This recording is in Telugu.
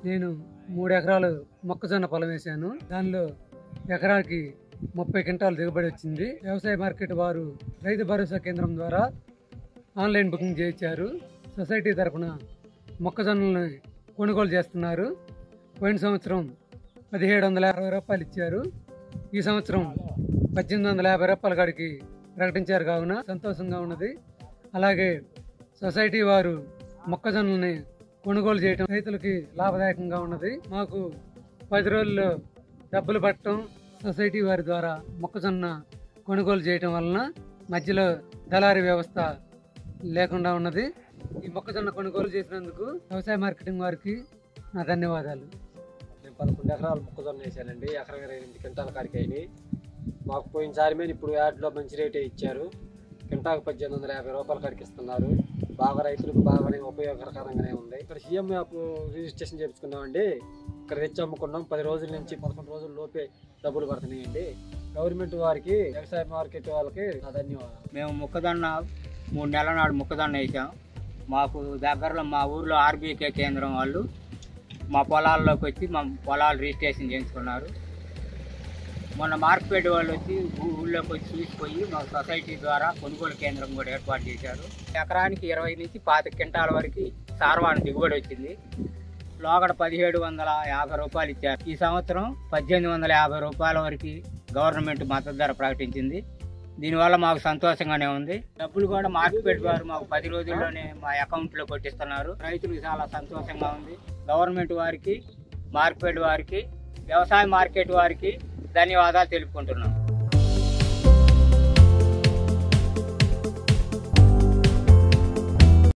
నేను 3 ఎకరాలు మొక్కజొన్న పొలం వేశాను. దానిలో ఎకరాకి 30 క్వింటాలు దిగుబడి వచ్చింది. వ్యవసాయ మార్కెట్ వారు రైతు భరోసా కేంద్రం ద్వారా ఆన్లైన్ బుకింగ్ చేయించారు. సొసైటీ తరఫున మొక్కజొన్నలను కొనుగోలు చేస్తున్నారు. పోయిన సంవత్సరం 1750 రూపాయలు ఇచ్చారు. ఈ సంవత్సరం 1850 రూపాయల కాడికి ప్రకటించారు. కావున సంతోషంగా ఉన్నది. అలాగే సొసైటీ వారు మొక్కజొన్నల్ని కొనుగోలు చేయడం రైతులకి లాభదాయకంగా ఉన్నది. మాకు 10 రోజుల్లో డబ్బులు పట్టడం సొసైటీ వారి ద్వారా మొక్కజొన్న కొనుగోలు చేయడం వలన మధ్యలో దళారీ వ్యవస్థ లేకుండా ఉన్నది. ఈ మొక్కజొన్న కొనుగోలు చేసినందుకు వ్యవసాయ మార్కెటింగ్ వారికి నా ధన్యవాదాలు. నేను 11 ఎకరాలు మొక్కజొన్న వేసానండి. ఎకరం 28 క్వింటాల కాడికి అయినాయి. మాకు పోయినసారి మీద ఇప్పుడు యాడ్లో మంచి రేటే ఇచ్చారు. క్వింటాకు 1850 రూపాయల కాడికి ఇస్తున్నారు. బాగా రైతులకు బాగానే ఉపయోగకరంగానే ఉంది. ఇక్కడ సీఎం యాప్ రిజిస్ట్రేషన్ చేయించుకున్నామండి. ఇక్కడ తెచ్చి అమ్ముకున్నాం. 10 రోజుల నుంచి 11 రోజుల లోపే డబ్బులు పడుతున్నాయండి. గవర్నమెంట్ వారికి, వ్యవసాయ మార్కెట్ వాళ్ళకి నా ధన్యవాదాలు. మేము మొక్కజొన్న 3 నెలల నాడు మొక్కజొన్న వేసాం. మాకు దగ్గరలో మా ఊర్లో ఆర్బీకే కేంద్రం వాళ్ళు మా పొలాల్లోకి వచ్చి మా పొలాలు రిజిస్ట్రేషన్ చేయించుకున్నారు. మొన్న మార్కెట్ వాళ్ళు వచ్చి ఊళ్ళోకి వచ్చి చూసిపోయి మా సొసైటీ ద్వారా కొనుగోలు కేంద్రం కూడా ఏర్పాటు చేశారు. ఎకరానికి 20 నుంచి 25 క్వింటాల వరకు సార్వాణ దిగుబడి వచ్చింది. లోగడ 1750 రూపాయలు ఇచ్చారు. ఈ సంవత్సరం 1850 రూపాయల వరకు గవర్నమెంట్ మద్దతు ధర ప్రకటించింది. దీనివల్ల మాకు సంతోషంగానే ఉంది. డబ్బులు కూడా మార్కెట్ వారు మాకు 10 రోజుల్లోనే మా అకౌంట్లో కొట్టిస్తున్నారు. రైతులకు చాలా సంతోషంగా ఉంది. గవర్నమెంట్ వారికి, మార్కెట్ వారికి, వ్యవసాయ మార్కెట్ వారికి ధన్యవాదాలు తెలుపుకుంటున్నాం.